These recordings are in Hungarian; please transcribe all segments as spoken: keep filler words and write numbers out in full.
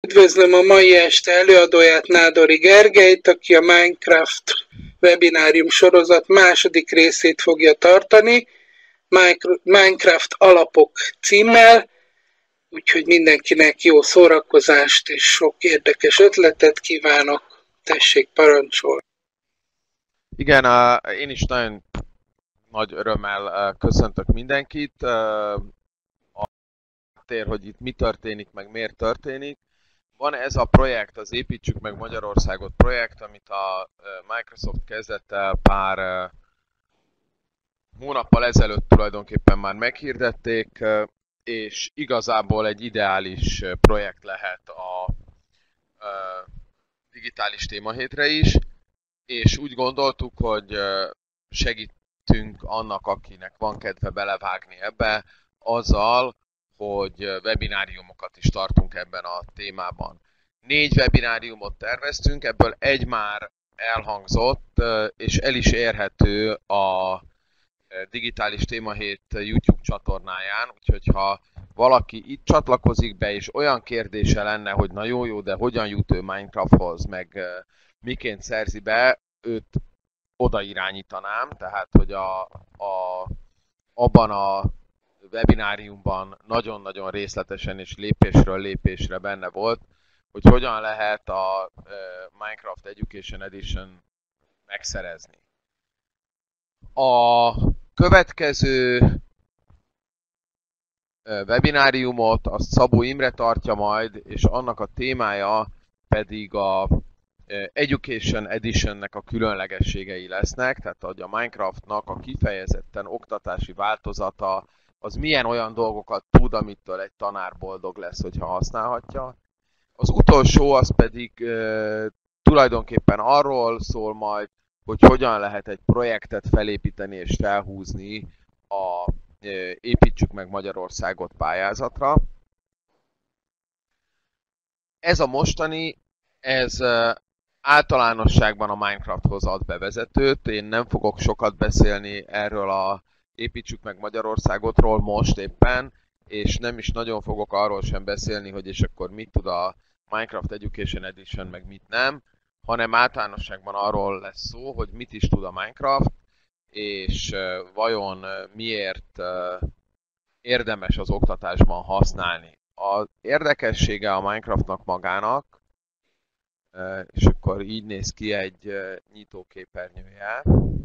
Üdvözlöm a mai este előadóját, Nádori Gergelyt, aki a Minecraft webinárium sorozat második részét fogja tartani, Minecraft alapok címmel, úgyhogy mindenkinek jó szórakozást és sok érdekes ötletet kívánok. Tessék, parancsolni. Igen, én is nagyon nagy örömmel köszöntök mindenkit. A tér, hogy itt mi történik, meg miért történik. Van ez a projekt, az Építsük meg Magyarországot projekt, amit a Microsoft kezdett el pár hónappal ezelőtt tulajdonképpen már meghirdették, és igazából egy ideális projekt lehet a digitális témahétre is, és úgy gondoltuk, hogy segítünk annak, akinek van kedve belevágni ebbe, azzal, hogy webináriumokat is tartunk ebben a témában. Négy webináriumot terveztünk, ebből egy már elhangzott, és el is érhető a Digitális Témahét YouTube csatornáján, úgyhogy ha valaki itt csatlakozik be, és olyan kérdése lenne, hogy na jó, jó, de hogyan jut ő Minecrafthoz, meg miként szerzi be, őt oda irányítanám, tehát hogy a, a, abban a webináriumban nagyon-nagyon részletesen és lépésről lépésre benne volt, hogy hogyan lehet a Minecraft Education Edition megszerezni. A következő webináriumot azt Szabó Imre tartja majd, és annak a témája pedig a Education Editionnek a különlegességei lesznek, tehát hogy a Minecraftnak a kifejezetten oktatási változata az milyen olyan dolgokat tud, amitől egy tanár boldog lesz, hogyha használhatja. Az utolsó az pedig e, tulajdonképpen arról szól majd, hogy hogyan lehet egy projektet felépíteni és felhúzni a e, Építsük meg Magyarországot pályázatra. Ez a mostani, ez e, általánosságban a Minecrafthoz ad bevezetőt. Én nem fogok sokat beszélni erről a Építsük meg Magyarországotról most éppen, és nem is nagyon fogok arról sem beszélni, hogy és akkor mit tud a Minecraft Education Edition, meg mit nem, hanem általánosságban arról lesz szó, hogy mit is tud a Minecraft, és vajon miért érdemes az oktatásban használni. Az érdekessége a Minecraftnak magának, és akkor így néz ki egy nyitóképernyője.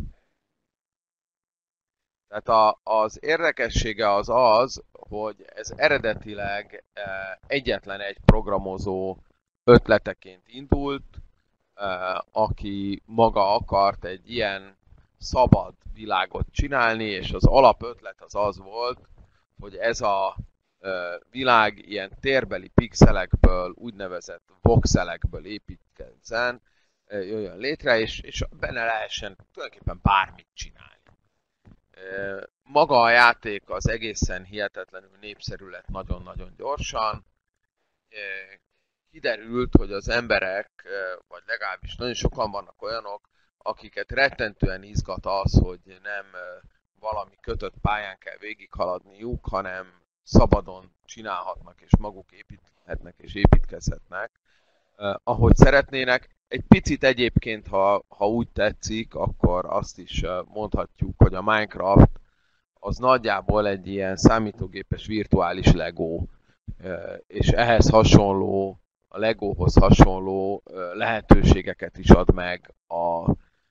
Tehát a, az érdekessége az az, hogy ez eredetileg egyetlen egy programozó ötleteként indult, aki maga akart egy ilyen szabad világot csinálni, és az alapötlet az az volt, hogy ez a világ ilyen térbeli pixelekből, úgynevezett voxelekből építkezzen, jöjjön létre, és, és benne lehessen tulajdonképpen bármit csinálni. Maga a játék az egészen hihetetlenül népszerű lett nagyon-nagyon gyorsan. Kiderült, hogy az emberek, vagy legalábbis nagyon sokan vannak olyanok, akiket rettentően izgat az, hogy nem valami kötött pályán kell végighaladniuk, hanem szabadon csinálhatnak, és maguk építhetnek és építkezhetnek, ahogy szeretnének. Egy picit egyébként, ha, ha úgy tetszik, akkor azt is mondhatjuk, hogy a Minecraft az nagyjából egy ilyen számítógépes virtuális Lego, és ehhez hasonló, a Legóhoz hasonló lehetőségeket is ad meg a,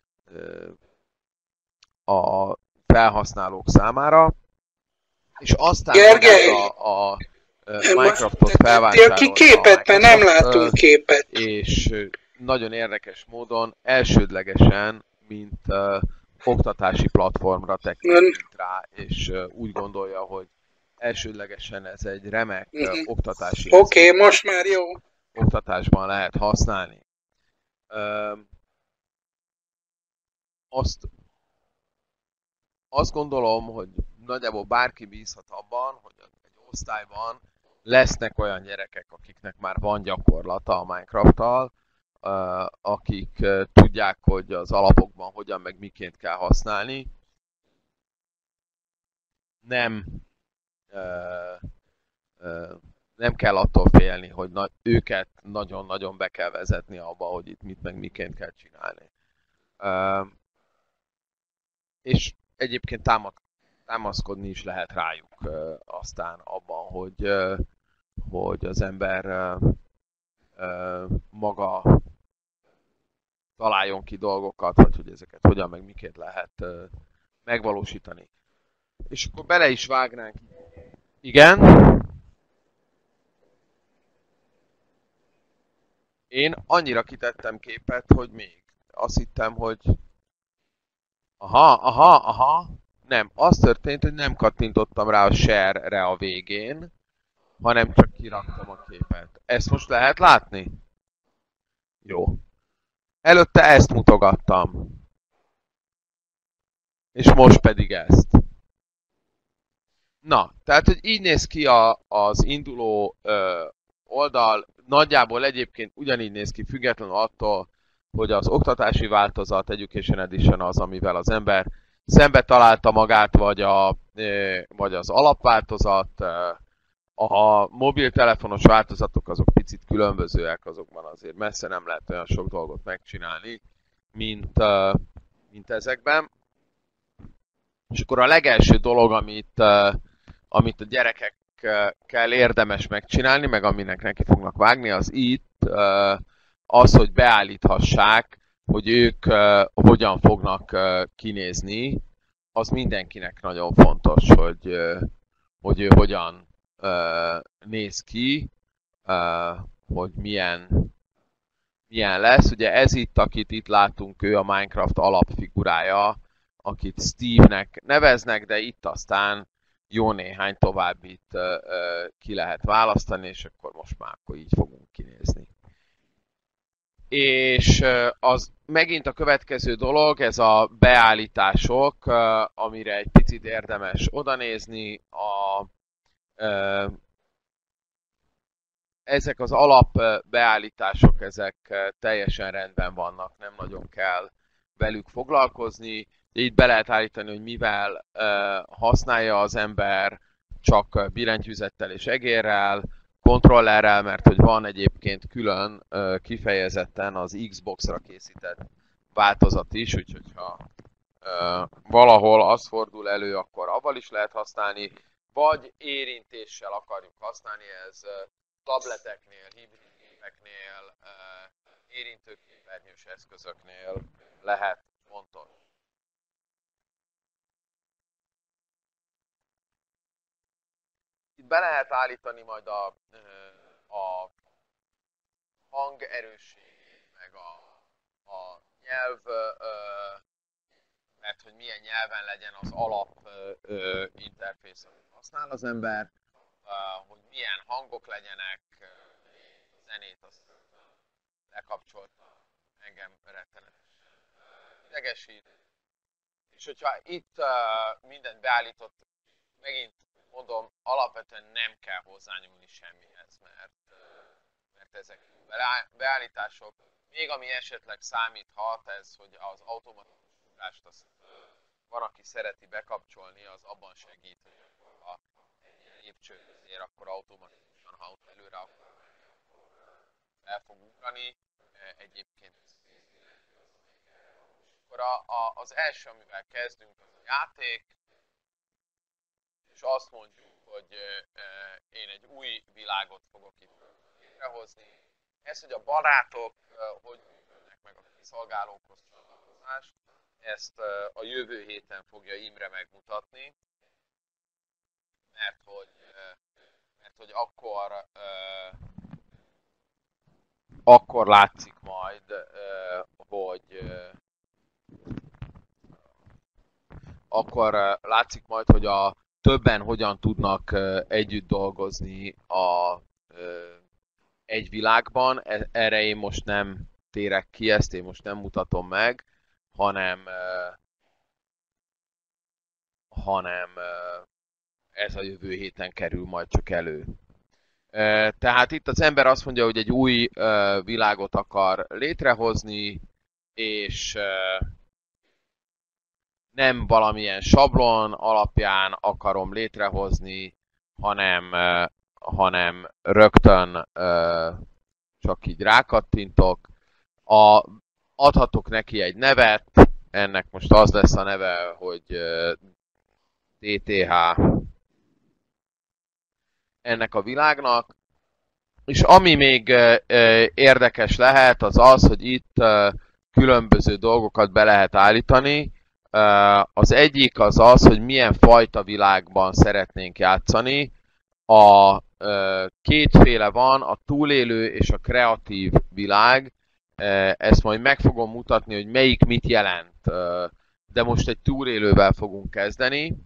a felhasználók számára. És aztán Gergely, a, a Minecraftot felvásárolta. Képet, mert nem látunk képet. És nagyon érdekes módon elsődlegesen, mint uh, oktatási platformra tekint rá, és uh, úgy gondolja, hogy elsődlegesen ez egy remek uh, uh-huh. oktatási Oké, okay, most már jó. Oktatásban lehet használni. Uh, azt, azt gondolom, hogy nagyjából bárki bízhat abban, hogy egy osztályban lesznek olyan gyerekek, akiknek már van gyakorlata a Minecrafttal, akik tudják, hogy az alapokban hogyan meg miként kell használni. Nem, nem kell attól félni, hogy na, őket nagyon-nagyon be kell vezetni abba, hogy itt mit meg miként kell csinálni. Uh, és egyébként támad, támaszkodni is lehet rájuk uh, aztán abban, hogy, uh, hogy az ember uh, uh, maga találjon ki dolgokat, vagy hogy ezeket hogyan meg miként lehet uh, megvalósítani. És akkor bele is vágnánk. Igen? Én annyira kitettem képet, hogy még. Azt hittem, hogy... Aha, aha, aha. Nem, az történt, hogy nem kattintottam rá a share-re a végén, hanem csak kiraktam a képet. Ezt most lehet látni? Jó. Előtte ezt mutogattam. És most pedig ezt. Na, tehát, hogy így néz ki a, az induló ö, oldal. Nagyjából egyébként ugyanígy néz ki, függetlenül attól, hogy az oktatási változat, Education Edition az, amivel az ember szembe találta magát, vagy, a, vagy az alapváltozat. A mobiltelefonos változatok azok picit különbözőek, azokban azért messze nem lehet olyan sok dolgot megcsinálni, mint, mint ezekben. És akkor a legelső dolog, amit, amit a gyerekekkel érdemes megcsinálni, meg aminek neki fognak vágni, az itt az, hogy beállíthassák, hogy ők hogyan fognak kinézni, az mindenkinek nagyon fontos, hogy, hogy ő hogyan néz ki, hogy milyen, milyen lesz. Ugye ez itt, akit itt látunk, ő a Minecraft alapfigurája, akit Steve-nek neveznek, de itt aztán jó néhány továbbit ki lehet választani, és akkor most már akkor így fogunk kinézni. És az megint a következő dolog, ez a beállítások, amire egy picit érdemes odanézni. A, ezek az alap beállítások, ezek teljesen rendben vannak, nem nagyon kell velük foglalkozni. Itt be lehet állítani, hogy mivel használja az ember, csak billentyűzettel és egérrel, kontrollerrel, mert hogy van egyébként külön kifejezetten az Xbox-ra készített változat is, úgyhogy ha valahol az fordul elő, akkor avval is lehet használni, vagy érintéssel akarjuk használni, ez tableteknél, hibridgépeknél, érintőképernyős eszközöknél lehet fontos. Itt be lehet állítani majd a, a hangerősségét, meg a, a nyelv, mert hogy milyen nyelven legyen az alap interfész, amit használ az ember, hogy milyen hangok legyenek, a zenét azt lekapcsolta, engem rettenetes idegesít. És hogyha itt mindent beállított, megint mondom, alapvetően nem kell hozzányúlni semmihez, mert, mert ezek beállítások, még ami esetleg számíthat, ez, hogy az automatikus ugrást, azt van, aki szereti bekapcsolni, az abban segít, hogy ha egy lépcsőt ér, akkor automatikusan, ha ott előre akar menni, akkor el fog ugrani. Egyébként és akkor a, a, az első, amivel kezdünk, az a játék, és azt mondjuk, hogy én egy új világot fogok itt létrehozni. Ez, hogy a barátok hogy működnek meg a kiszolgálókhoz csatlakozást, ezt a jövő héten fogja Imre megmutatni, mert hogy, mert hogy akkor, akkor látszik majd, hogy akkor látszik majd, hogy a többen hogyan tudnak együtt dolgozni a egy világban. Erre én most nem térek ki, ezt én most nem mutatom meg, hanem, hanem ez a jövő héten kerül majd csak elő. Tehát itt az ember azt mondja, hogy egy új világot akar létrehozni, és nem valamilyen sablon alapján akarom létrehozni, hanem hanem rögtön ö, csak így rákattintok. A, adhatok neki egy nevet, ennek most az lesz a neve, hogy ö, dé té há ennek a világnak. És ami még ö, ö, érdekes lehet, az az, hogy itt ö, különböző dolgokat be lehet állítani. Az egyik az az, hogy milyen fajta világban szeretnénk játszani. A kétféle van, a túlélő és a kreatív világ. Ezt majd meg fogom mutatni, hogy melyik mit jelent. De most egy túlélővel fogunk kezdeni.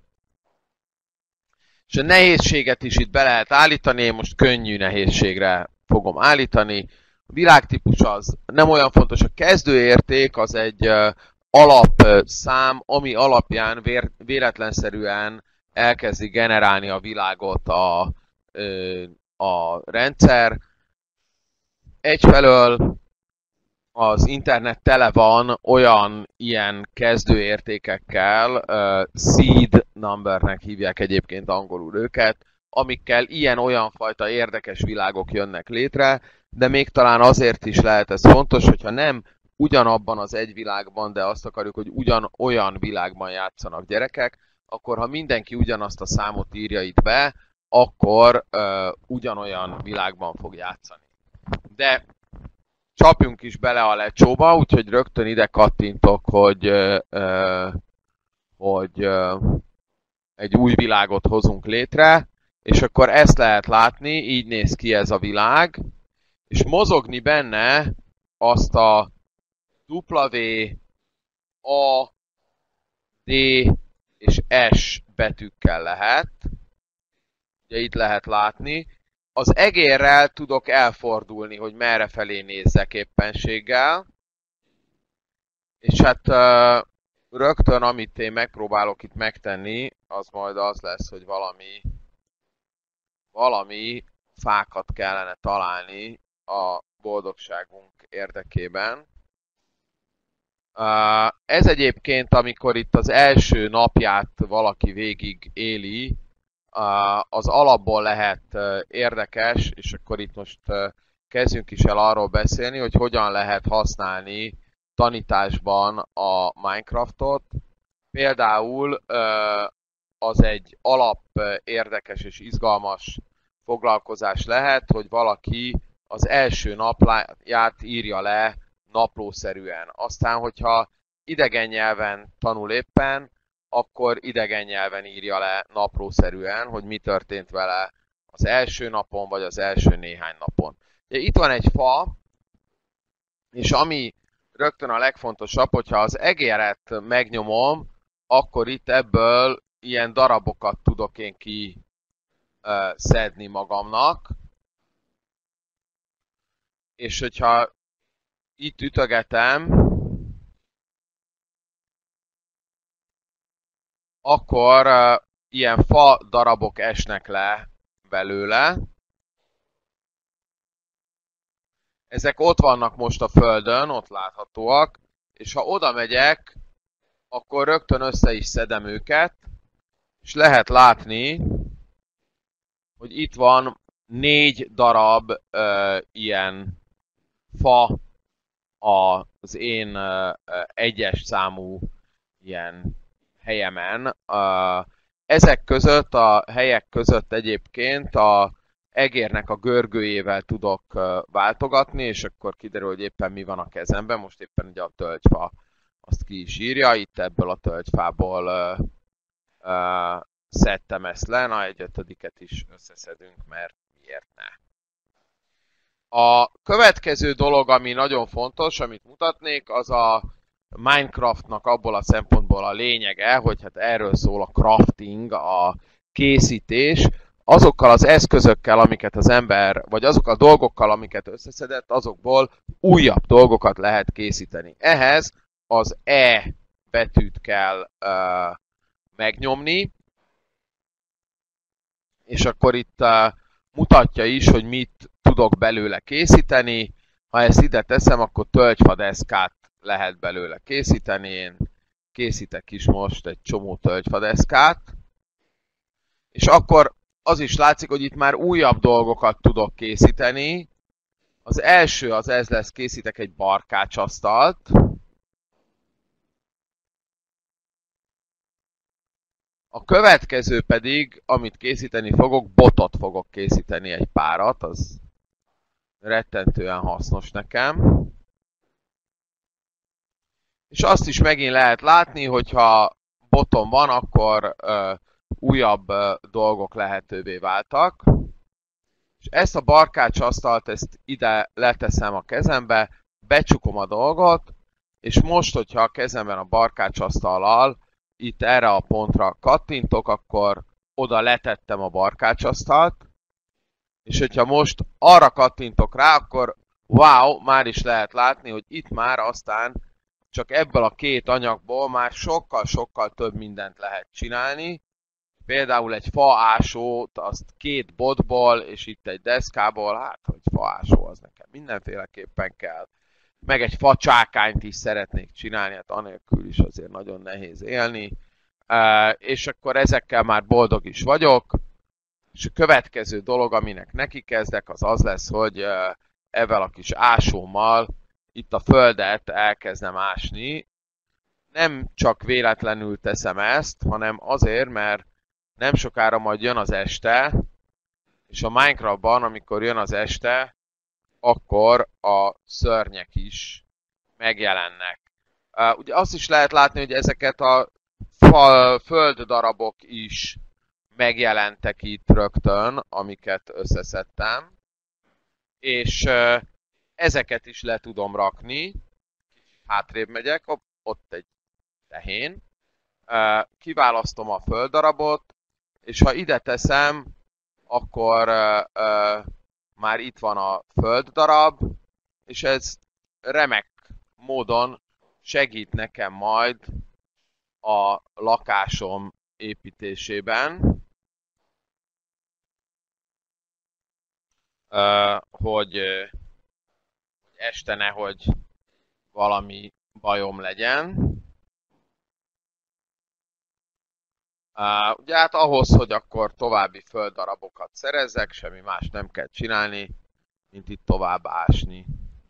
És a nehézséget is itt be lehet állítani, én most könnyű nehézségre fogom állítani. A világtípus az nem olyan fontos, a kezdőérték az egy alapszám, ami alapján vér, véletlenszerűen elkezdi generálni a világot a, a rendszer. Egyfelől az internet tele van olyan ilyen kezdőértékekkel, uh, seed numbernek hívják egyébként angolul őket, amikkel ilyen-olyan fajta érdekes világok jönnek létre, de még talán azért is lehet ez fontos, hogyha nem ugyanabban az egy világban, de azt akarjuk, hogy ugyanolyan világban játszanak gyerekek, akkor ha mindenki ugyanazt a számot írja itt be, akkor uh, ugyanolyan világban fog játszani. De csapjunk is bele a lecsóba, úgyhogy rögtön ide kattintok, hogy, uh, hogy uh, egy új világot hozunk létre, és akkor ezt lehet látni, így néz ki ez a világ, és mozogni benne azt a W, A, D és S betűkkel lehet. Ugye itt lehet látni. Az egérrel tudok elfordulni, hogy merre felé nézzek éppenséggel. És hát uh, rögtön, amit én megpróbálok itt megtenni, az majd az lesz, hogy valami, valami fákat kellene találni a boldogságunk érdekében. Uh, ez egyébként, amikor itt az első napját valaki végig éli, uh, az alapból lehet uh, érdekes, és akkor itt most uh, kezdjünk is el arról beszélni, hogy hogyan lehet használni tanításban a Minecraftot. Például uh, az egy alap uh, érdekes és izgalmas foglalkozás lehet, hogy valaki az első napját írja le naplószerűen. Aztán, hogyha idegen nyelven tanul éppen, akkor idegen nyelven írja le naplószerűen, hogy mi történt vele az első napon, vagy az első néhány napon. Ugye, itt van egy fa, és ami rögtön a legfontosabb, hogyha az egéret megnyomom, akkor itt ebből ilyen darabokat tudok én ki uh, szedni magamnak. És hogyha itt ütögetem, akkor uh, ilyen fa darabok esnek le belőle. Ezek ott vannak most a földön, ott láthatóak, és ha oda megyek, akkor rögtön össze is szedem őket, és lehet látni, hogy itt van négy darab uh, ilyen fa az én uh, egyes számú ilyen helyemen. Uh, ezek között, a helyek között egyébként a egérnek a görgőjével tudok uh, váltogatni, és akkor kiderül, hogy éppen mi van a kezemben. Most éppen ugye a tölgyfa azt ki is írja. Itt ebből a tölgyfából uh, uh, szedtem ezt le, na egy ötödiket is összeszedünk, mert miért ne. A következő dolog, ami nagyon fontos, amit mutatnék, az a Minecraftnak abból a szempontból a lényege, hogy hát erről szól a crafting, a készítés, azokkal az eszközökkel, amiket az ember, vagy azokkal a dolgokkal, amiket összeszedett, azokból újabb dolgokat lehet készíteni. Ehhez az E betűt kell uh, megnyomni, és akkor itt uh, mutatja is, hogy mit tudok belőle készíteni. Ha ezt ide teszem, akkor tölgyfadeszkát lehet belőle készíteni. Én készítek is most egy csomó tölgyfadeszkát. És akkor az is látszik, hogy itt már újabb dolgokat tudok készíteni. Az első az ez lesz, készítek egy barkácsasztalt. A következő pedig, amit készíteni fogok, botot fogok készíteni, egy párat, az rettentően hasznos nekem. És azt is megint lehet látni, hogyha botom van, akkor ö, újabb ö, dolgok lehetővé váltak. És ezt a barkácsasztalt, ezt ide leteszem a kezembe, becsukom a dolgot, és most, hogyha a kezemben a barkácsasztallal itt erre a pontra kattintok, akkor oda letettem a barkácsasztalt, és hogyha most arra kattintok rá, akkor wow, már is lehet látni, hogy itt már aztán csak ebből a két anyagból már sokkal-sokkal több mindent lehet csinálni. Például egy faásót, azt két botból, és itt egy deszkából, hát, hogy faásó az nekem mindenféleképpen kell. Meg egy facsákányt is szeretnék csinálni, hát anélkül is azért nagyon nehéz élni. És akkor ezekkel már boldog is vagyok. És a következő dolog, aminek neki kezdek, az az lesz, hogy ezzel a kis ásómmal itt a földet elkezdem ásni. Nem csak véletlenül teszem ezt, hanem azért, mert nem sokára majd jön az este, és a Minecraftban, amikor jön az este, akkor a szörnyek is megjelennek. Uh, ugye azt is lehet látni, hogy ezeket a földdarabok is megjelentek itt rögtön, amiket összeszedtem, és uh, ezeket is le tudom rakni. Hátrébb megyek, ott egy tehén. Uh, kiválasztom a földdarabot, és ha ide teszem, akkor uh, uh, már itt van a földdarab, és ez remek módon segít nekem majd a lakásom építésében, uh, hogy uh, este nehogy valami bajom legyen. Uh, ugye hát ahhoz, hogy akkor további földdarabokat szerezzek, semmi más nem kell csinálni, mint itt tovább ásni.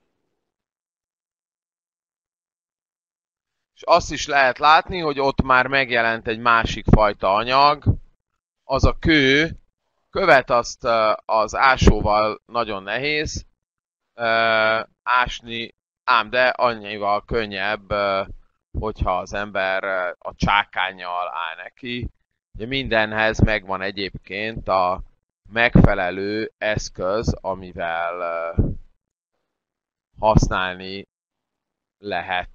És azt is lehet látni, hogy ott már megjelent egy másik fajta anyag, az a kő. Követ azt uh, az ásóval nagyon nehéz uh, ásni, ám de annyival könnyebb, uh, hogyha az ember uh, a csákánnyal áll neki. Ugye mindenhez megvan egyébként a megfelelő eszköz, amivel uh, használni lehet.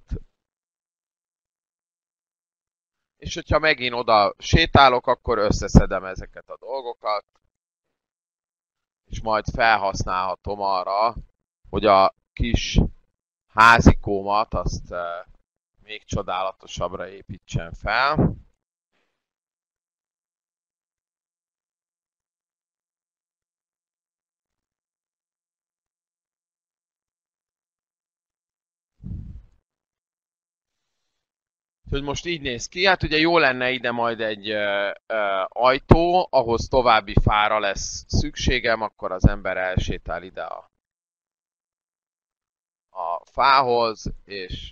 És hogyha megint oda sétálok, akkor összeszedem ezeket a dolgokat, és majd felhasználhatom arra, hogy a kis házikómat azt uh, még csodálatosabbra építsen fel. Úgyhogy most így néz ki. Hát ugye jó lenne ide majd egy ö, ö, ajtó, ahhoz további fára lesz szükségem, akkor az ember elsétál ide a, a fához, és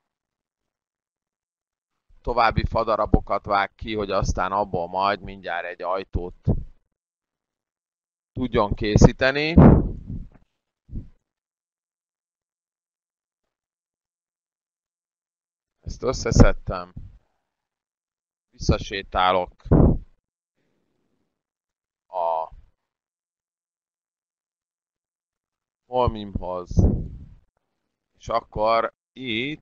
további fadarabokat vág ki, hogy aztán abból majd mindjárt egy ajtót tudjon készíteni. Ezt összeszedtem, visszasétálok a holmimhoz, és akkor itt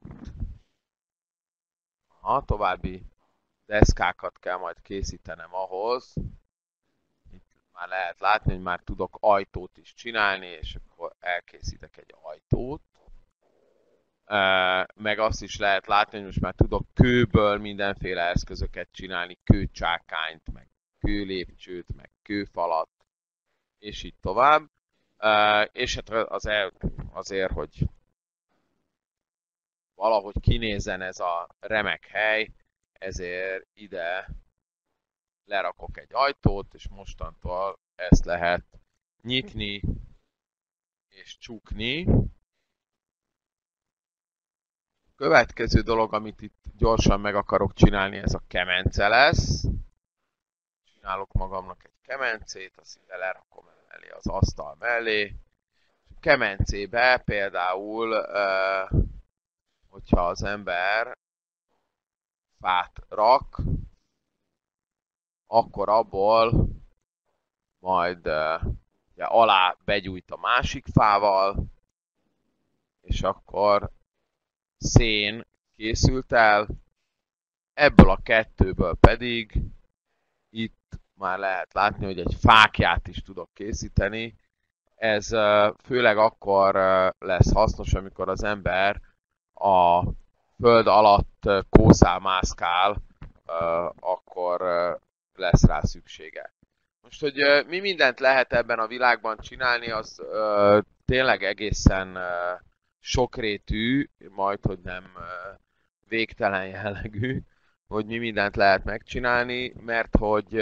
ha további deszkákat kell majd készítenem ahhoz, itt már lehet látni, hogy már tudok ajtót is csinálni, és akkor elkészítek egy ajtót. Meg azt is lehet látni, hogy most már tudok kőből mindenféle eszközöket csinálni, kőcsákányt, meg kőlépcsőt, meg kőfalat, és így tovább. És hát az el, azért, hogy valahogy kinézzen ez a remek hely, ezért ide lerakok egy ajtót, és mostantól ezt lehet nyitni és csukni. Következő dolog, amit itt gyorsan meg akarok csinálni, ez a kemence lesz. Csinálok magamnak egy kemencét, azt ide lerakom mellé az asztal mellé. A kemencébe például, hogyha az ember fát rak, akkor abból majd ugye, alá begyújt a másik fával, és akkor szén készült el, ebből a kettőből pedig itt már lehet látni, hogy egy fáklyát is tudok készíteni. Ez főleg akkor lesz hasznos, amikor az ember a föld alatt kószál, mászkál, akkor lesz rá szüksége. Most, hogy mi mindent lehet ebben a világban csinálni, az tényleg egészen sokrétű, majd hogy nem végtelen jellegű, hogy mi mindent lehet megcsinálni, mert hogy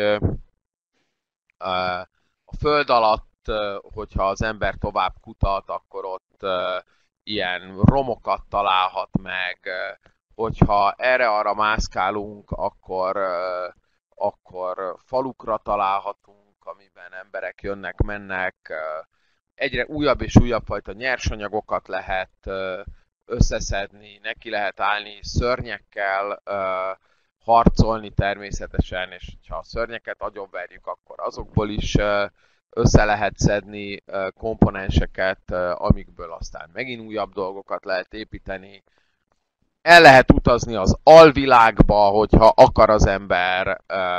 a föld alatt, hogyha az ember tovább kutat, akkor ott ilyen romokat találhat meg, hogyha erre-arra mászkálunk, akkor, akkor falukra találhatunk, amiben emberek jönnek, mennek, egyre újabb és újabb fajta nyersanyagokat lehet összeszedni, neki lehet állni szörnyekkel, harcolni természetesen, és ha a szörnyeket agyonverjük, akkor azokból is össze lehet szedni komponenseket, amikből aztán megint újabb dolgokat lehet építeni. El lehet utazni az alvilágba, hogyha akar az ember,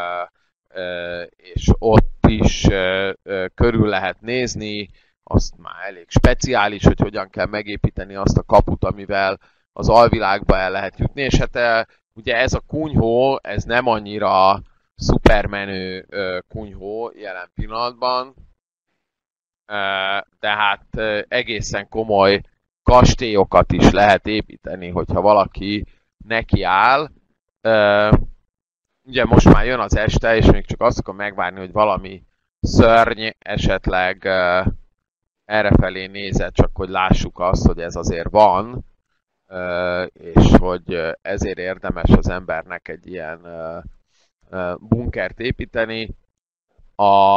és ott is körül lehet nézni. Azt már elég speciális, hogy hogyan kell megépíteni azt a kaput, amivel az alvilágba el lehet jutni. És hát ugye ez a kunyhó, ez nem annyira szupermenő kunyhó jelen pillanatban, de hát egészen komoly kastélyokat is lehet építeni, hogyha valaki neki áll. Ugye most már jön az este, és még csak azt akarom megvárni, hogy valami szörny esetleg errefelé nézett, csak hogy lássuk azt, hogy ez azért van, és hogy ezért érdemes az embernek egy ilyen bunkert építeni, a,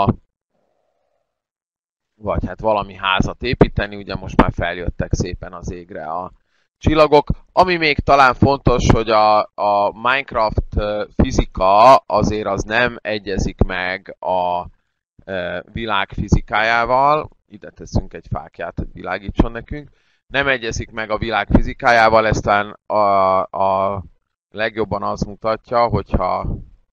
vagy hát valami házat építeni, ugye most már feljöttek szépen az égre a csillagok. Ami még talán fontos, hogy a, a Minecraft fizika azért az nem egyezik meg a világ fizikájával. Ide teszünk egy fáklyát, hogy világítson nekünk. Nem egyezik meg a világ fizikájával, eztán a, a legjobban az mutatja, hogyha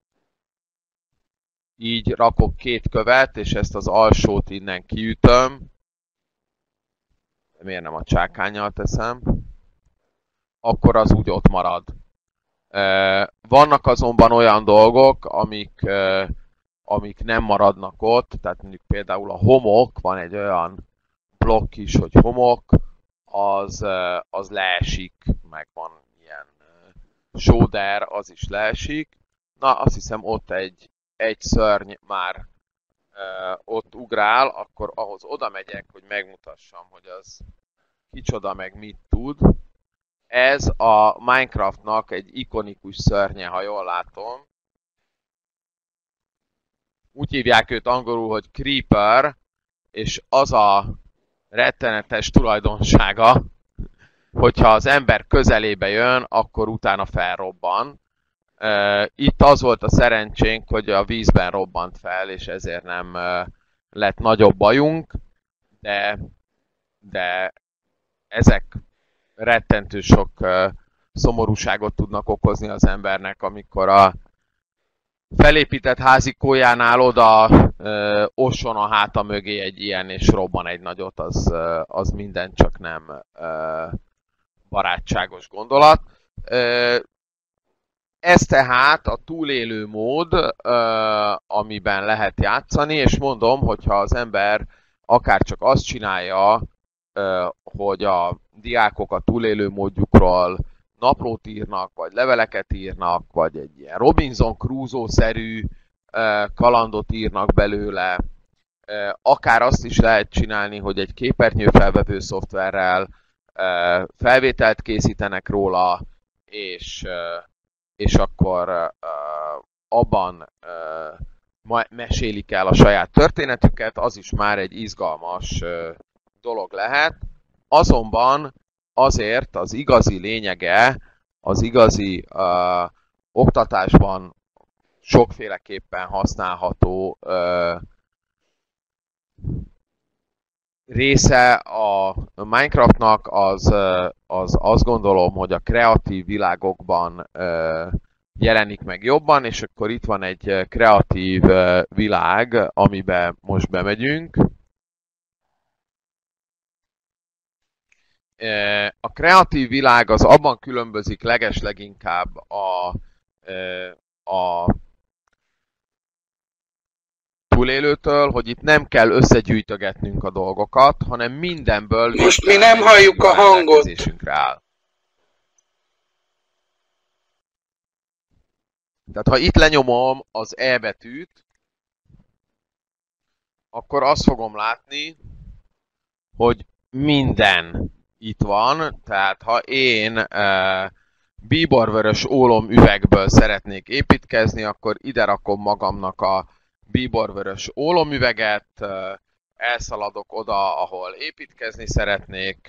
így rakok két követ, és ezt az alsót innen kiütöm. Miért nem a csákánnyal teszem? Akkor az úgy ott marad. Vannak azonban olyan dolgok, amik, amik nem maradnak ott, tehát mondjuk például a homok, van egy olyan blokk is, hogy homok, az, az leesik, meg van ilyen sóder, az is leesik. Na, azt hiszem ott egy, egy szörny már ott ugrál, akkor ahhoz oda megyek, hogy megmutassam, hogy az kicsoda, meg mit tud. Ez a Minecraftnak egy ikonikus szörnye, ha jól látom. Úgy hívják őt angolul, hogy Creeper, és az a rettenetes tulajdonsága, hogyha az ember közelébe jön, akkor utána felrobban. Itt az volt a szerencsénk, hogy a vízben robbant fel, és ezért nem lett nagyobb bajunk, de, de ezek rettentő sok szomorúságot tudnak okozni az embernek, amikor a felépített házikójánál oda ö, osson a háta mögé egy ilyen, és robban egy nagyot, az, az minden csak nem ö, barátságos gondolat. Ö, ez tehát a túlélő mód, ö, amiben lehet játszani, és mondom, hogyha az ember akár csak azt csinálja, ö, hogy a diákok a túlélő módjukról naplót írnak, vagy leveleket írnak, vagy egy ilyen Robinson Crusoe-szerű kalandot írnak belőle. Akár azt is lehet csinálni, hogy egy képernyőfelvevő szoftverrel felvételt készítenek róla, és, és akkor abban mesélik el a saját történetüket, az is már egy izgalmas dolog lehet. Azonban azért az igazi lényege, az igazi uh, oktatásban sokféleképpen használható uh, része a Minecraftnak, az, az azt gondolom, hogy a kreatív világokban uh, jelenik meg jobban, és akkor itt van egy kreatív uh, világ, amiben most bemegyünk. A kreatív világ az abban különbözik legesleginkább a, a túlélőtől, hogy itt nem kell összegyűjtögetnünk a dolgokat, hanem mindenből... Most mi nem halljuk a hangot. Áll. Tehát ha itt lenyomom az E betűt, akkor azt fogom látni, hogy minden itt van, tehát ha én e, bíborvörös ólom üvegből szeretnék építkezni, akkor ide rakom magamnak a bíborvörös ólomüveget, e, elszaladok oda, ahol építkezni szeretnék.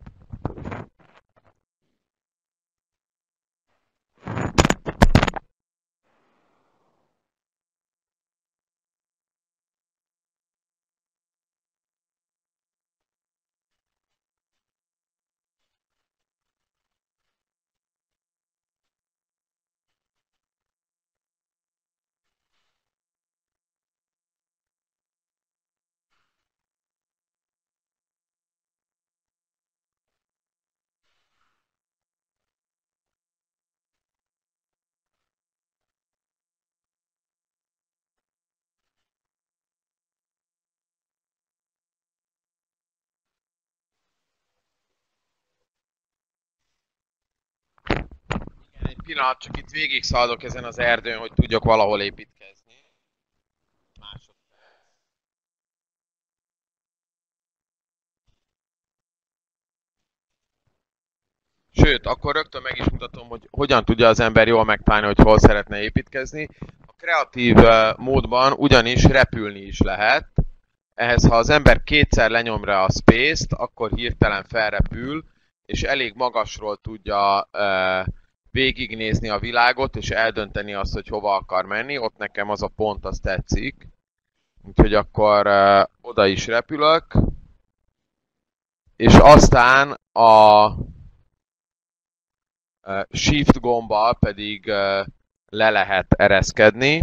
Pillanat, csak itt végig szaladok ezen az erdőn, hogy tudjak valahol építkezni. Másodperc. Sőt, akkor rögtön meg is mutatom, hogy hogyan tudja az ember jól megtalálni, hogy hol szeretne építkezni. A kreatív módban ugyanis repülni is lehet. Ehhez, ha az ember kétszer lenyomja a space-t, akkor hirtelen felrepül, és elég magasról tudja uh, végignézni a világot, és eldönteni azt, hogy hova akar menni. Ott nekem az a pont, az tetszik. Úgyhogy akkor uh, oda is repülök. És aztán a uh, Shift gombbal pedig uh, le lehet ereszkedni.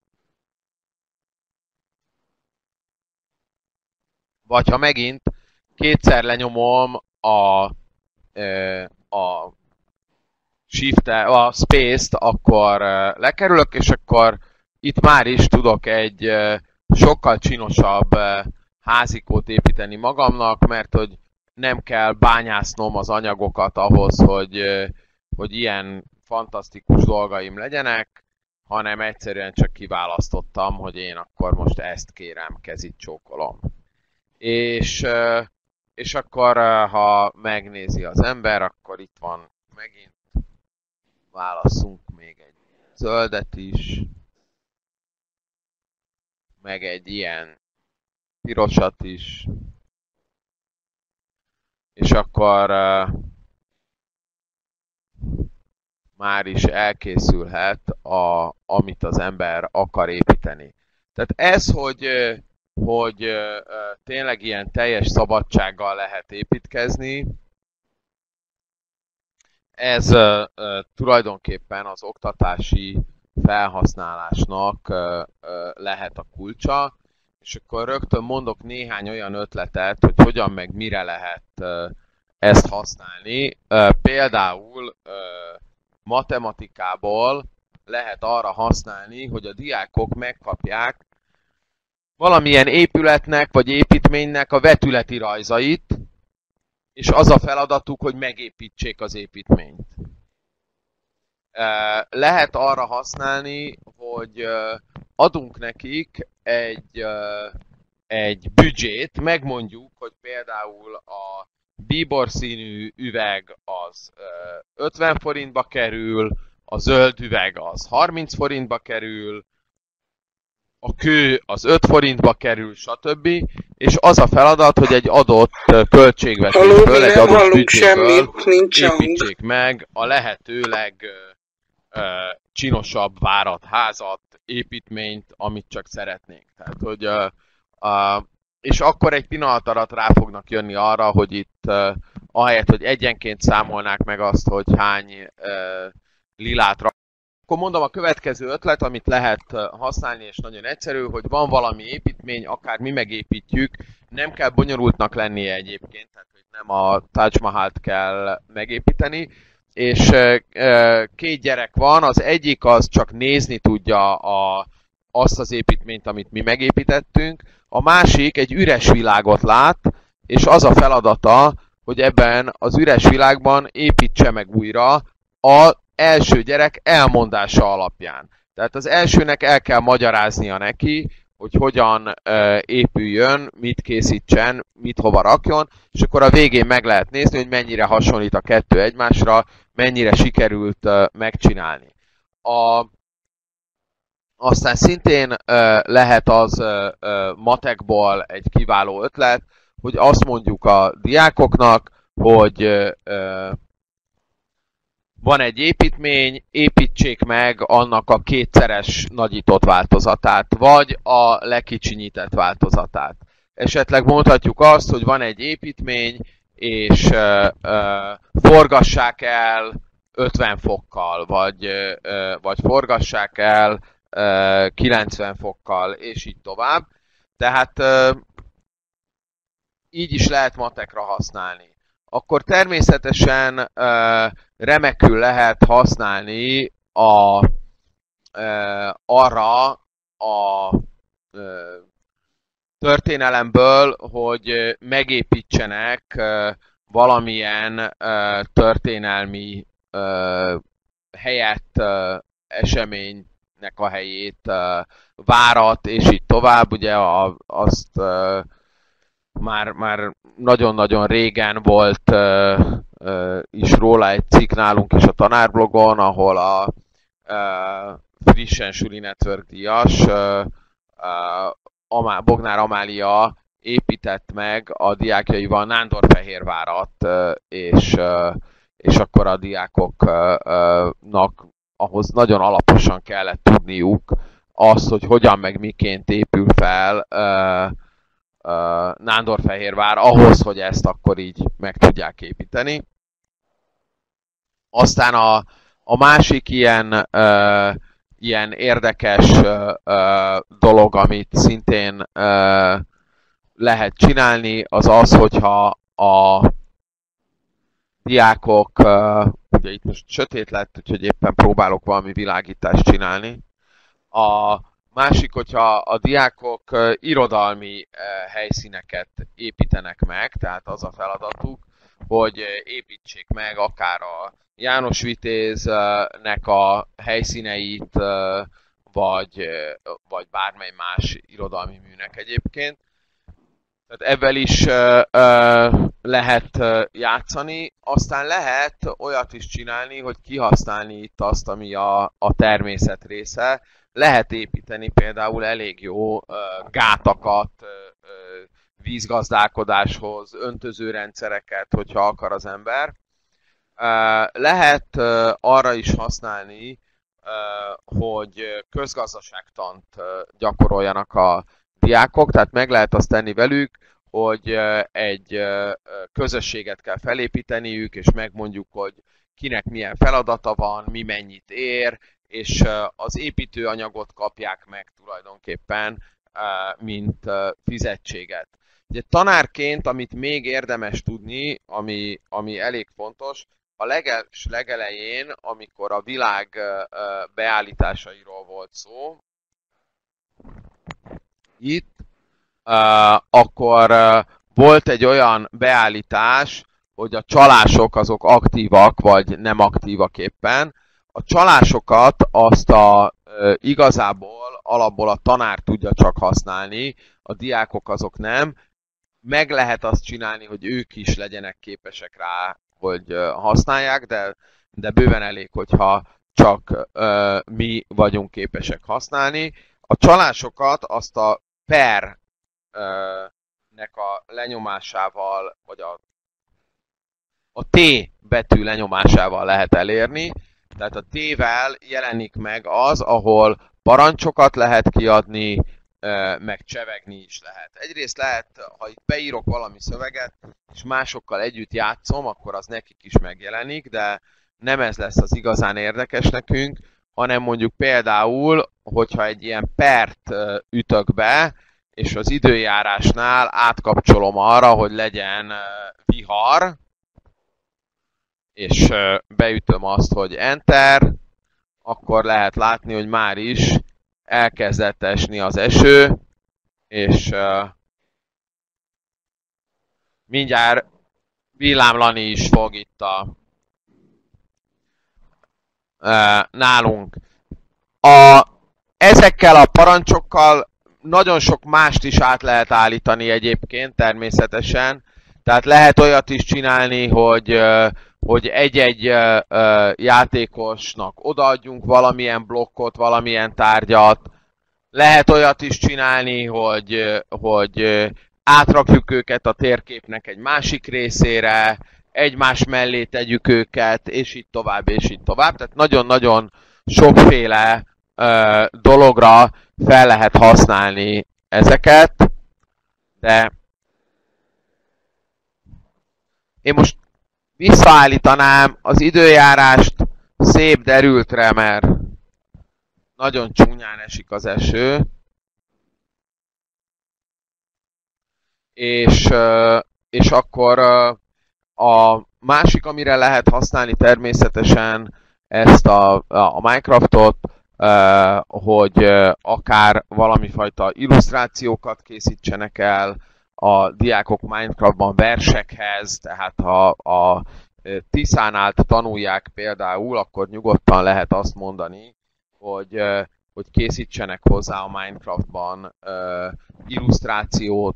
Vagy ha megint kétszer lenyomom a, uh, a Shift, a Space-t, akkor lekerülök, és akkor itt már is tudok egy sokkal csinosabb házikót építeni magamnak, mert hogy nem kell bányásznom az anyagokat ahhoz, hogy, hogy ilyen fantasztikus dolgaim legyenek, hanem egyszerűen csak kiválasztottam, hogy én akkor most ezt kérem, kezit csókolom. És, és akkor, ha megnézi az ember, akkor itt van megint, válasszunk még egy zöldet is, meg egy ilyen pirosat is, és akkor uh, már is elkészülhet, a, amit az ember akar építeni. Tehát ez, hogy, hogy uh, tényleg ilyen teljes szabadsággal lehet építkezni, ez uh, uh, tulajdonképpen az oktatási felhasználásnak uh, uh, lehet a kulcsa, és akkor rögtön mondok néhány olyan ötletet, hogy hogyan meg mire lehet uh, ezt használni. Uh, például uh, matematikából lehet arra használni, hogy a diákok megkapják valamilyen épületnek vagy építménynek a vetületi rajzait, és az a feladatuk, hogy megépítsék az építményt. Lehet arra használni, hogy adunk nekik egy, egy büdzsét, megmondjuk, hogy például a bíbor színű üveg az ötven forintba kerül, a zöld üveg az harminc forintba kerül, a kő az öt forintba kerül, stb. És az a feladat, hogy egy adott költségvetésből, egy adott büdzséből építsék meg a lehető legcsinosabb várat, házat, építményt, amit csak szeretnénk. Tehát, hogy, uh, uh, és akkor egy pillanat alatt rá fognak jönni arra, hogy itt uh, ahelyett, hogy egyenként számolnák meg azt, hogy hány uh, lilát rak. Akkor mondom, a következő ötlet, amit lehet használni, és nagyon egyszerű, hogy van valami építmény, akár mi megépítjük, nem kell bonyolultnak lennie egyébként, tehát hogy nem a Taj Mahalt kell megépíteni, és két gyerek van, az egyik az csak nézni tudja a, azt az építményt, amit mi megépítettünk, a másik egy üres világot lát, és az a feladata, hogy ebben az üres világban építse meg újra a első gyerek elmondása alapján. Tehát az elsőnek el kell magyaráznia neki, hogy hogyan e, épüljön, mit készítsen, mit hova rakjon, és akkor a végén meg lehet nézni, hogy mennyire hasonlít a kettő egymásra, mennyire sikerült e, megcsinálni. A, aztán szintén e, lehet az e, e, matekból egy kiváló ötlet, hogy azt mondjuk a diákoknak, hogy e, van egy építmény, építsék meg annak a kétszeres nagyított változatát, vagy a lekicsinyített változatát. Esetleg mondhatjuk azt, hogy van egy építmény, és uh, uh, forgassák el ötven fokkal, vagy, uh, vagy forgassák el uh, kilencven fokkal, és így tovább. Tehát uh, így is lehet matekra használni. Akkor természetesen uh, remekül lehet használni a, uh, arra a uh, történelemből, hogy megépítsenek uh, valamilyen uh, történelmi uh, helyet, uh, eseménynek a helyét, uh, várat, és így tovább. Ugye a, azt uh, Már, már nagyon-nagyon régen volt uh, uh, is róla egy cikk nálunk is a tanárblogon, ahol a uh, frissen Suli Network díjas uh, uh, Amá, Bognár Amália épített meg a diákjaival Nándorfehérvárat, uh, és, uh, és akkor a diákoknak ahhoz nagyon alaposan kellett tudniuk azt, hogy hogyan meg miként épül fel uh, Uh, Nándorfehérvár ahhoz, hogy ezt akkor így meg tudják építeni. Aztán a, a másik ilyen, uh, ilyen érdekes uh, uh, dolog, amit szintén uh, lehet csinálni, az az, hogyha a diákok, uh, ugye itt most sötét lett, úgyhogy éppen próbálok valami világítást csinálni. A Másik, hogyha a diákok uh, irodalmi uh, helyszíneket építenek meg, tehát az a feladatuk, hogy uh, építsék meg akár a János Vitéznek a helyszíneit, uh, vagy, uh, vagy bármely más irodalmi műnek egyébként. Tehát ebben is uh, uh, lehet uh, játszani, aztán lehet olyat is csinálni, hogy kihasználni itt azt, ami a, a természet része. Lehet építeni például elég jó uh, gátakat uh, uh, vízgazdálkodáshoz, öntözőrendszereket, hogyha akar az ember. Uh, lehet uh, arra is használni, uh, hogy közgazdaságtant uh, gyakoroljanak a diákok, tehát meg lehet azt tenni velük, hogy uh, egy uh, közösséget kell felépíteniük, és megmondjuk, hogy kinek milyen feladata van, mi mennyit ér, és az építőanyagot kapják meg tulajdonképpen, mint fizetséget. Ugye tanárként, amit még érdemes tudni, ami, ami elég fontos, a leges legelején, amikor a világ beállításairól volt szó, itt, akkor volt egy olyan beállítás, hogy a csalások azok aktívak, vagy nem aktívak éppen. A csalásokat azt a igazából alapból a tanár tudja csak használni, a diákok azok nem. Meg lehet azt csinálni, hogy ők is legyenek képesek rá, hogy használják, de, de bőven elég, hogyha csak uh, mi vagyunk képesek használni. A csalásokat azt a per uh, nek a lenyomásával, vagy a, a T betű lenyomásával lehet elérni. Tehát a T-vel jelenik meg az, ahol parancsokat lehet kiadni, uh, meg csevegni is lehet. Egyrészt lehet, ha itt beírok valami szöveget, és másokkal együtt játszom, akkor az nekik is megjelenik, de nem ez lesz az igazán érdekes nekünk, hanem mondjuk például, hogyha egy ilyen pert ütök be, és az időjárásnál átkapcsolom arra, hogy legyen vihar, és beütöm azt, hogy Enter, akkor lehet látni, hogy már is elkezdett esni az eső, és mindjárt villámlani is fog itt a nálunk. A, ezekkel a parancsokkal nagyon sok mást is át lehet állítani egyébként természetesen. Tehát lehet olyat is csinálni, hogy, hogy egy-egy játékosnak odaadjunk valamilyen blokkot, valamilyen tárgyat. Lehet olyat is csinálni, hogy, hogy átrakjuk őket a térképnek egy másik részére, egymás mellé tegyük őket, és így tovább, és így tovább. Tehát nagyon-nagyon sokféle ö, dologra fel lehet használni ezeket, de én most visszaállítanám az időjárást szép derültre, mert nagyon csúnyán esik az eső. És, és akkor a másik, amire lehet használni természetesen ezt a, a Minecraftot, hogy akár valami fajta illusztrációkat készítsenek el a diákok Minecraftban versekhez, tehát ha a Tiszánál tanulják például, akkor nyugodtan lehet azt mondani, hogy, hogy készítsenek hozzá a Minecraftban illusztrációt,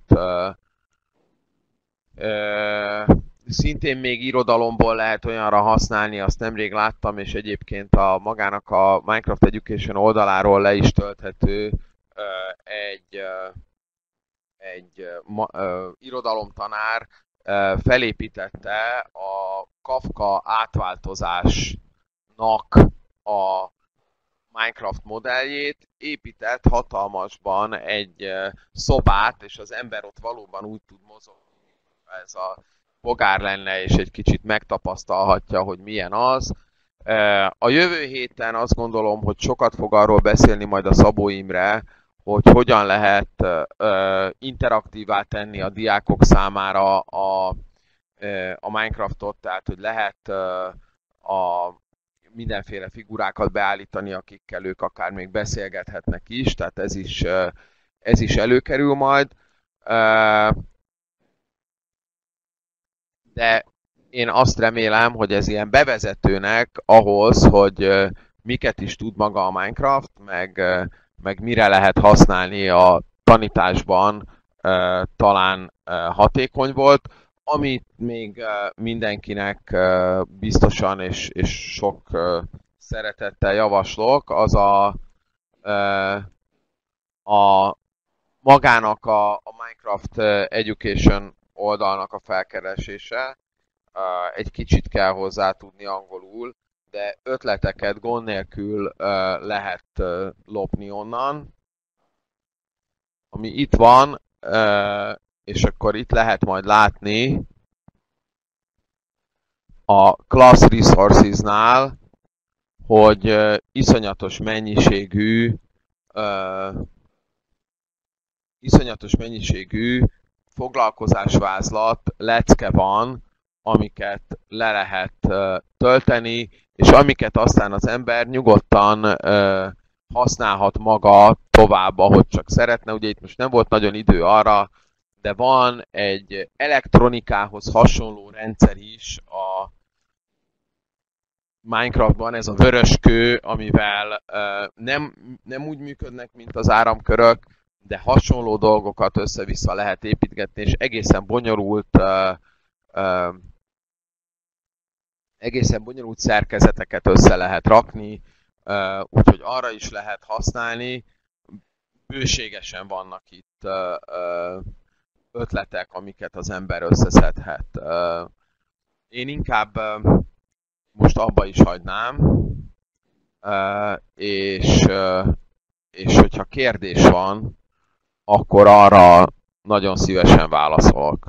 szintén még irodalomból lehet olyanra használni, azt nemrég láttam, és egyébként a magának a Minecraft Education oldaláról le is tölthető egy, egy irodalomtanár felépítette a Kafka átváltozásnak a Minecraft modelljét, épített hatalmasban egy szobát, és az ember ott valóban úgy tud mozogni, ez a bogár lenne, és egy kicsit megtapasztalhatja, hogy milyen az. A jövő héten azt gondolom, hogy sokat fog arról beszélni majd a Szabó Imre, hogy hogyan lehet interaktívá tenni a diákok számára a, a Minecraftot, tehát hogy lehet a mindenféle figurákat beállítani, akikkel ők akár még beszélgethetnek is, tehát ez is, ez is előkerül majd. De én azt remélem, hogy ez ilyen bevezetőnek ahhoz, hogy miket is tud maga a Minecraft, meg, meg mire lehet használni a tanításban, talán hatékony volt. Amit még mindenkinek biztosan és, és sok szeretettel javaslok, az a, a magának a, a Minecraft Education oldalnak a felkeresése. Egy kicsit kell hozzá tudni angolul, de ötleteket gond nélkül lehet lopni onnan. Ami itt van, és akkor itt lehet majd látni a Class Resources-nál, hogy iszonyatos mennyiségű iszonyatos mennyiségű foglalkozásvázlat, lecke van, amiket le lehet tölteni, és amiket aztán az ember nyugodtan használhat maga tovább, ahogy csak szeretne. Ugye itt most nem volt nagyon idő arra, de van egy elektronikához hasonló rendszer is a Minecraftban ez a vörös kő, amivel uh, nem, nem úgy működnek, mint az áramkörök, de hasonló dolgokat össze-vissza lehet építgetni, és egészen bonyolult uh, uh, egészen bonyolult szerkezeteket össze lehet rakni, uh, úgyhogy arra is lehet használni. Bőségesen vannak itt uh, uh, ötletek, amiket az ember összeszedhet. Uh, én inkább uh, most abba is hagynám, uh, és, uh, és hogyha kérdés van, akkor arra nagyon szívesen válaszolok.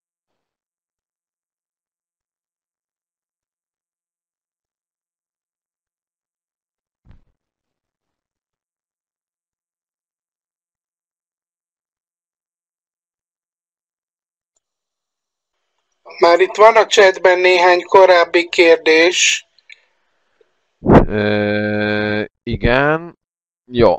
Már itt van a chatben néhány korábbi kérdés. Uh, igen. Jó.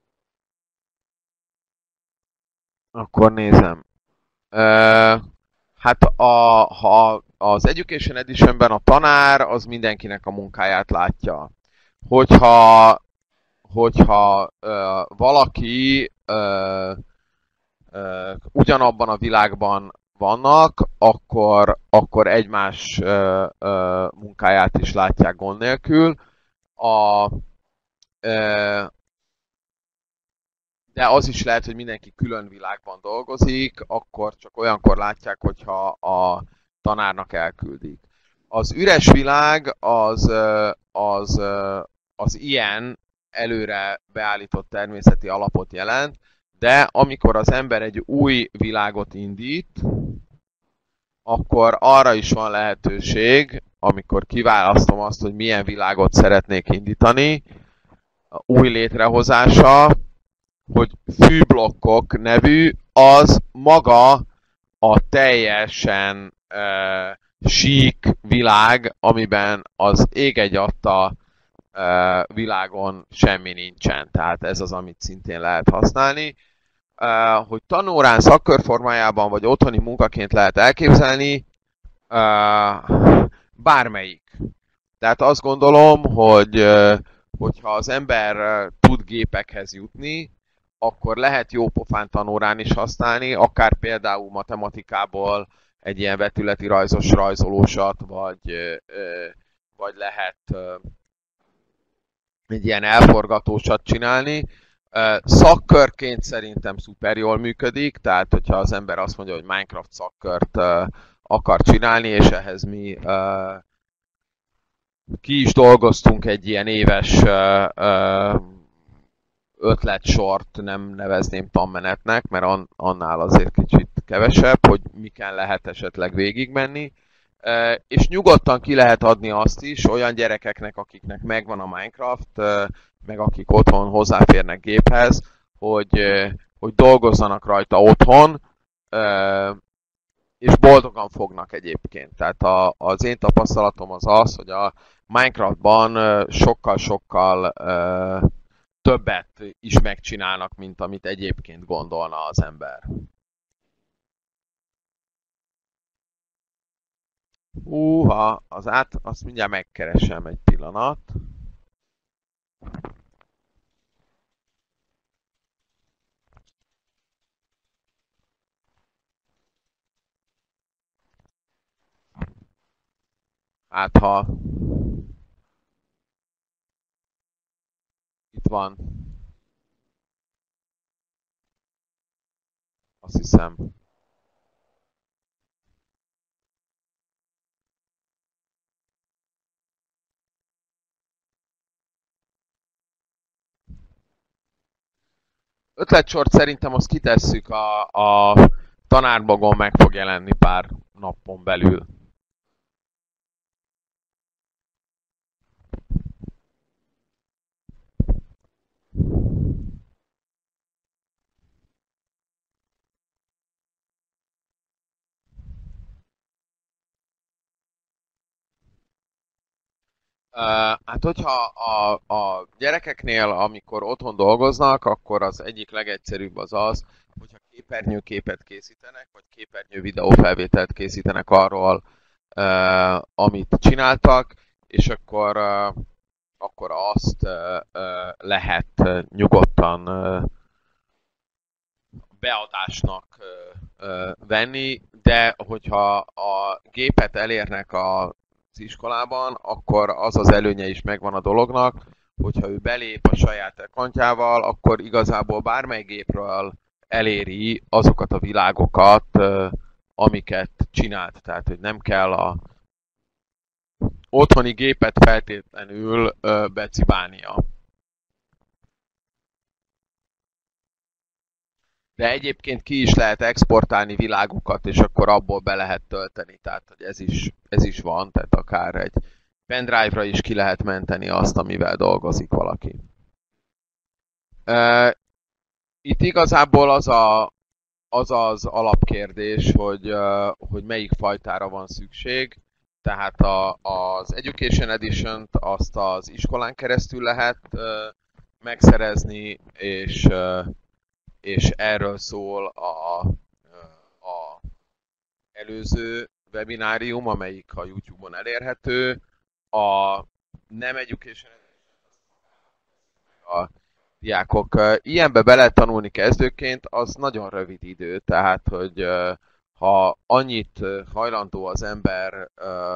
Akkor nézem. Uh, hát a, ha az Education Editionben a tanár az mindenkinek a munkáját látja. Hogyha, hogyha uh, valaki uh, uh, ugyanabban a világban vannak, akkor, akkor egymás uh, uh, munkáját is látják gond nélkül. A, uh, de az is lehet, hogy mindenki külön világban dolgozik, akkor csak olyankor látják, hogyha a tanárnak elküldik. Az üres világ az, az, az ilyen előre beállított természeti alapot jelent, de amikor az ember egy új világot indít, akkor arra is van lehetőség, amikor kiválasztom azt, hogy milyen világot szeretnék indítani, új létrehozása, hogy fűblokkok nevű, az maga a teljesen uh, sík világ, amiben az ég egy adta uh, világon semmi nincsen. Tehát ez az, amit szintén lehet használni. Uh, hogy tanórán szakkörformájában vagy otthoni munkaként lehet elképzelni, uh, bármelyik. Tehát azt gondolom, hogy uh, hogyha az ember uh, tud gépekhez jutni, akkor lehet jó pofán tanórán is használni, akár például matematikából egy ilyen vetületi rajzos rajzolósat, vagy, vagy lehet egy ilyen elforgatósat csinálni. Szakkörként szerintem szuper jól működik, tehát hogyha az ember azt mondja, hogy Minecraft szakkört akar csinálni, és ehhez mi ki is dolgoztunk egy ilyen éves ötletsort, nem nevezném tanmenetnek, mert annál azért kicsit kevesebb, hogy miken lehet esetleg végigmenni. És nyugodtan ki lehet adni azt is olyan gyerekeknek, akiknek megvan a Minecraft, meg akik otthon hozzáférnek géphez, hogy, hogy dolgozzanak rajta otthon, és boldogan fognak egyébként. Tehát a, az én tapasztalatom az az, hogy a Minecraftban sokkal-sokkal többet is megcsinálnak, mint amit egyébként gondolna az ember. Húha, az át, azt mindjárt megkeresem egy pillanat. Hát ha itt van, azt hiszem. Ötletsort szerintem azt kitesszük, a, a tanárbloggon meg fog jelenni pár napon belül. Uh, hát hogyha a, a gyerekeknél, amikor otthon dolgoznak, akkor az egyik legegyszerűbb az az, hogyha képernyőképet készítenek, vagy képernyő videófelvételt készítenek arról, uh, amit csináltak, és akkor, akkor azt lehet nyugodtan beadásnak venni, de hogyha a gépet elérnek az iskolában, akkor az az előnye is megvan a dolognak, hogyha ő belép a saját accountjával, akkor igazából bármely gépről eléri azokat a világokat, amiket csinált. Tehát, hogy nem kell a otthoni gépet feltétlenül becibálnia. De egyébként ki is lehet exportálni világokat, és akkor abból be lehet tölteni. Tehát, hogy ez is, ez is van, tehát akár egy pendrive-ra is ki lehet menteni azt, amivel dolgozik valaki. Itt igazából az a, az, az alapkérdés, hogy, hogy melyik fajtára van szükség. Tehát a, az Education Edition-t azt az iskolán keresztül lehet megszerezni, és és erről szól a, a előző webinárium, amelyik a YouTube-on elérhető. A nem education a diákok ilyenbe bele tanulni kezdőként, az nagyon rövid idő, tehát hogy ha annyit hajlandó az ember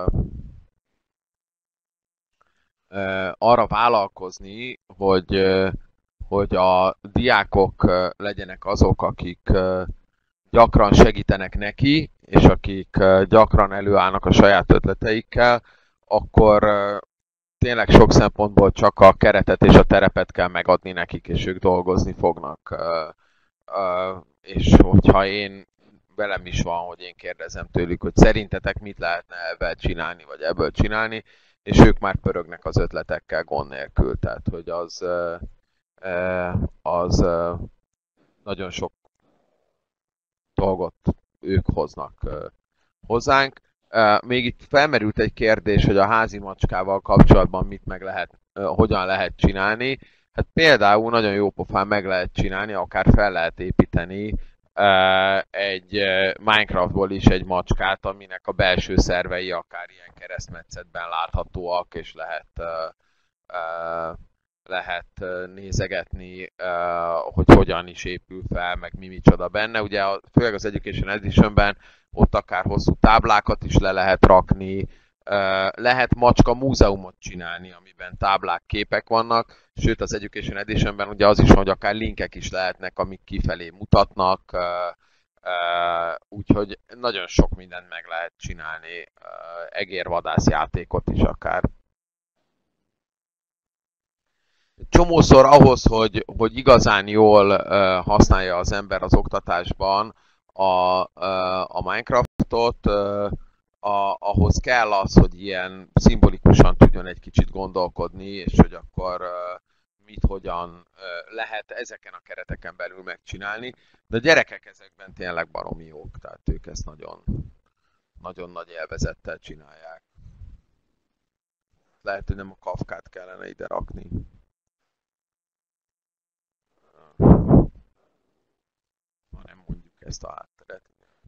arra vállalkozni, hogy hogy a diákok legyenek azok, akik gyakran segítenek neki, és akik gyakran előállnak a saját ötleteikkel, akkor tényleg sok szempontból csak a keretet és a terepet kell megadni nekik, és ők dolgozni fognak. És hogyha én, velem is van, hogy én kérdezem tőlük, hogy szerintetek mit lehetne ebből csinálni, vagy ebből csinálni, és ők már pörögnek az ötletekkel gond nélkül. Tehát, hogy az... az nagyon sok dolgot ők hoznak hozzánk. Még itt felmerült egy kérdés, hogy a házi macskával kapcsolatban mit meg lehet, hogyan lehet csinálni. Hát például nagyon jó pofán meg lehet csinálni, akár fel lehet építeni egy Minecraftból is egy macskát, aminek a belső szervei akár ilyen keresztmetszetben láthatóak, és lehet lehet nézegetni, hogy hogyan is épül fel, meg mi micsoda benne. Ugye főleg az Education Editionben ott akár hosszú táblákat is le lehet rakni, lehet macska múzeumot csinálni, amiben táblák, képek vannak, sőt az Education Editionben ugye az is van, hogy akár linkek is lehetnek, amik kifelé mutatnak, úgyhogy nagyon sok mindent meg lehet csinálni, egérvadász játékot is akár. Csomószor ahhoz, hogy, hogy igazán jól uh, használja az ember az oktatásban a, uh, a Minecraftot, uh, a, ahhoz kell az, hogy ilyen szimbolikusan tudjon egy kicsit gondolkodni, és hogy akkor uh, mit, hogyan uh, lehet ezeken a kereteken belül megcsinálni. De a gyerekek ezekben tényleg baromi jók, tehát ők ezt nagyon, nagyon nagy élvezettel csinálják. Lehet, hogy nem a Kafkát kellene ide rakni. hanem mondjuk ezt a hátteret.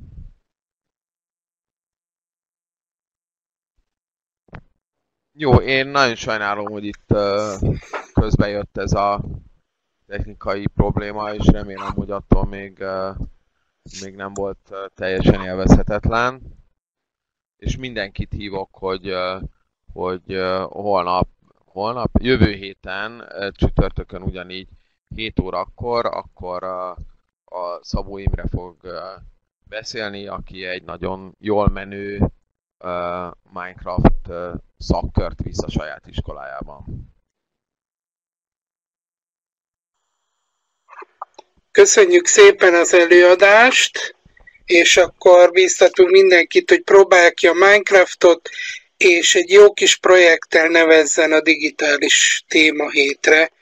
Jó, én nagyon sajnálom, hogy itt uh, közben jött ez a technikai probléma, és remélem, hogy attól még, uh, még nem volt uh, teljesen élvezhetetlen. És mindenkit hívok, hogy, uh, hogy uh, holnap, holnap, jövő héten, uh, csütörtökön ugyanígy hét órakor, akkor uh, a Szabó Imre fog uh, beszélni, aki egy nagyon jól menő uh, Minecraft uh, szakkört visz a saját iskolájában. Köszönjük szépen az előadást, és akkor bíztatunk mindenkit, hogy próbálják ki a Minecraftot, és egy jó kis projekttel nevezzen a digitális témahétre.